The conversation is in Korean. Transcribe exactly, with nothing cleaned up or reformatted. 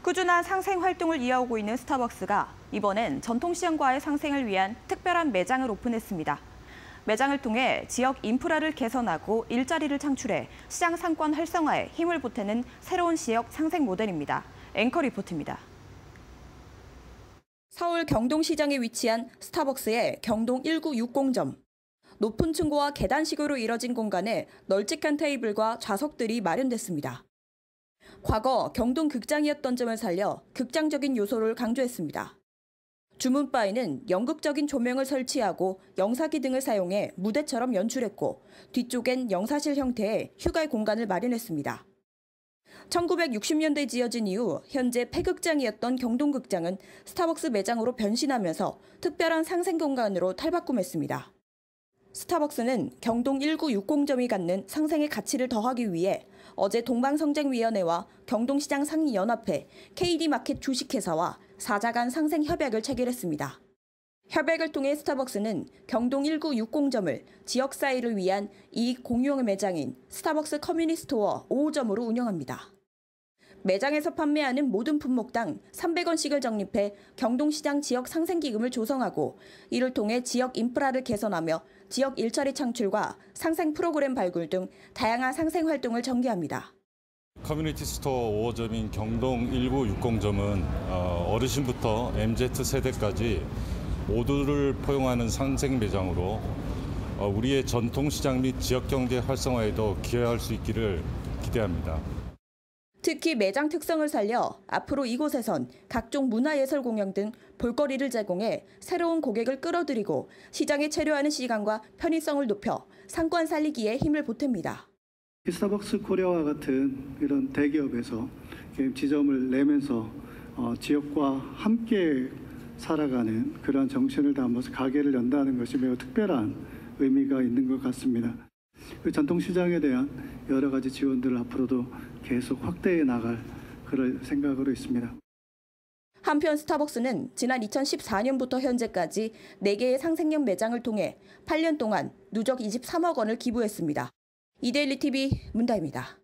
꾸준한 상생 활동을 이어오고 있는 스타벅스가 이번엔 전통시장과의 상생을 위한 특별한 매장을 오픈했습니다. 매장을 통해 지역 인프라를 개선하고 일자리를 창출해 시장 상권 활성화에 힘을 보태는 새로운 지역 상생 모델입니다. 앵커 리포트입니다. 서울 경동시장에 위치한 스타벅스의 경동 일구육공점. 높은 층고와 계단식으로 이뤄진 공간에 널찍한 테이블과 좌석들이 마련됐습니다. 과거 경동 극장이었던 점을 살려 극장적인 요소를 강조했습니다. 주문바에는 연극적인 조명을 설치하고 영사기 등을 사용해 무대처럼 연출했고 뒤쪽엔 영사실 형태의 휴가 공간을 마련했습니다. 천구백육십 년대 지어진 이후 현재 폐극장이었던 경동극장은 스타벅스 매장으로 변신하면서 특별한 상생 공간으로 탈바꿈했습니다. 스타벅스는 경동 일구육공점이 갖는 상생의 가치를 더하기 위해 어제 동방성장위원회와 경동시장 상인연합회, 케이디마켓 주식회사와 사자 간 상생 협약을 체결했습니다. 협약을 통해 스타벅스는 경동 일구육공점을 지역사회를 위한 이익 공유형 매장인 스타벅스 커뮤니스토어 오 호점으로 운영합니다. 매장에서 판매하는 모든 품목당 삼백 원씩을 적립해 경동시장 지역 상생기금을 조성하고 이를 통해 지역 인프라를 개선하며 지역 일자리 창출과 상생 프로그램 발굴 등 다양한 상생 활동을 전개합니다. 커뮤니티 스토어 오 호점인 경동 일구육공점은 어르신부터 엠지 세대까지 모두를 포용하는 상생 매장으로 우리의 전통시장 및 지역경제 활성화에도 기여할 수 있기를 기대합니다. 특히 매장 특성을 살려 앞으로 이곳에선 각종 문화예술 공연 등 볼거리를 제공해 새로운 고객을 끌어들이고 시장에 체류하는 시간과 편의성을 높여 상권 살리기에 힘을 보탭니다. 스타벅스 코리아와 같은 이런 대기업에서 지점을 내면서 지역과 함께 살아가는 그런 정신을 담아서 가게를 연다는 것이 매우 특별한 의미가 있는 것 같습니다. 전통시장에 대한 여러 가지 지원들을 앞으로도 계속 확대해 나갈 그럴 생각으로 있습니다. 한편 스타벅스는 지난 이천십사 년부터 현재까지 네 개의 상생형 매장을 통해 팔 년 동안 누적 이십삼억 원을 기부했습니다. 이데일리 티비 문다입니다.